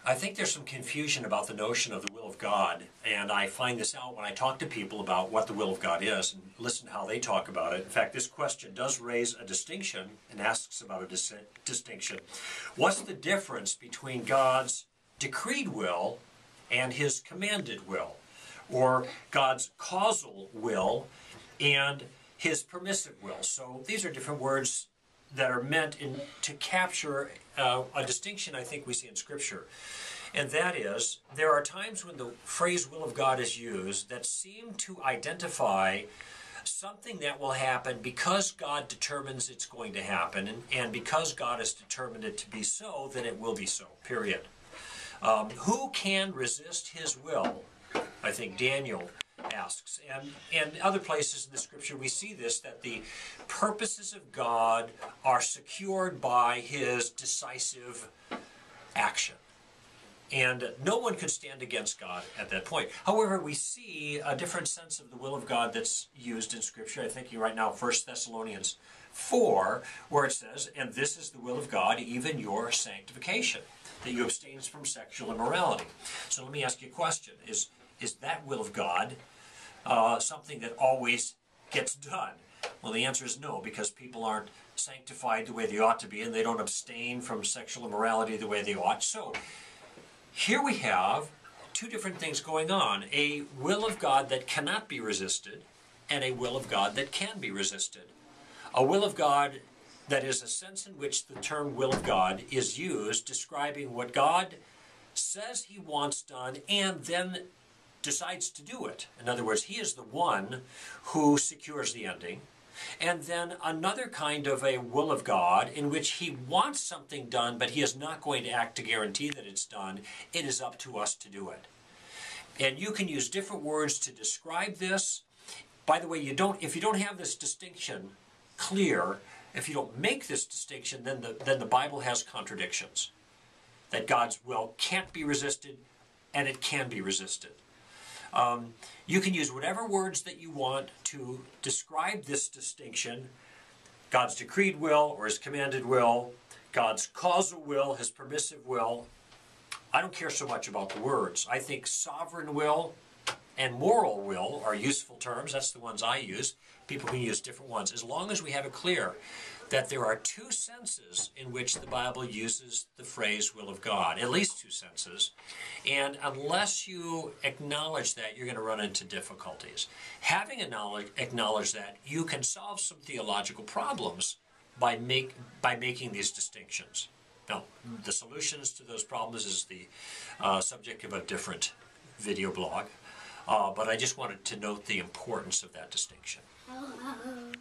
I think there's some confusion about the notion of the will of God, and I find this out when I talk to people about what the will of God is and listen to how they talk about it. In fact, this question does raise a distinction and asks about a distinction. What's the difference between God's decreed will and his commanded will, or God's causal will and his permissive will? So these are different words that are meant to capture a distinction I think we see in Scripture. And that is, there are times when the phrase will of God is used that seem to identify something that will happen because God determines it's going to happen, and because God has determined it to be so, then it will be so, period. Who can resist his will? I think Daniel asks. And other places in the Scripture we see this, that the purposes of God are secured by his decisive action. And no one could stand against God at that point. However, we see a different sense of the will of God that's used in Scripture. I'm thinking right now 1 Thessalonians 4, where it says, "And this is the will of God, even your sanctification, that you abstain from sexual immorality." So let me ask you a question. Is that will of God something that always gets done? Well, the answer is no, because people aren't sanctified the way they ought to be, and they don't abstain from sexual immorality the way they ought. So here we have two different things going on: a will of God that cannot be resisted, and a will of God that can be resisted. A will of God that is a sense in which the term will of God is used describing what God says he wants done and then decides to do it. In other words, he is the one who secures the ending. And then another kind of a will of God in which he wants something done, but he is not going to act to guarantee that it's done. It is up to us to do it. And you can use different words to describe this. By the way, if you don't have this distinction clear, if you don't make this distinction, then the Bible has contradictions. That God's will can't be resisted, and it can be resisted. You can use whatever words that you want to describe this distinction: God's decreed will or his commanded will, God's causal will, his permissive will. I don't care so much about the words. I think sovereign will and moral will are useful terms. That's the ones I use. People can use different ones, as long as we have it clear that there are two senses in which the Bible uses the phrase will of God, at least two senses. And unless you acknowledge that, you're going to run into difficulties. Having acknowledged that, you can solve some theological problems by making these distinctions. Now, the solutions to those problems is the subject of a different video blog, but I just wanted to note the importance of that distinction.